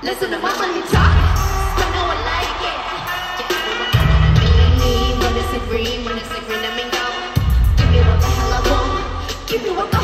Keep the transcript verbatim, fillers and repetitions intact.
Listen to my money talk. Don't know I like it. Yeah, me, when it's a green, when it's a green, let me go. Give me what the hell I want. Give me what the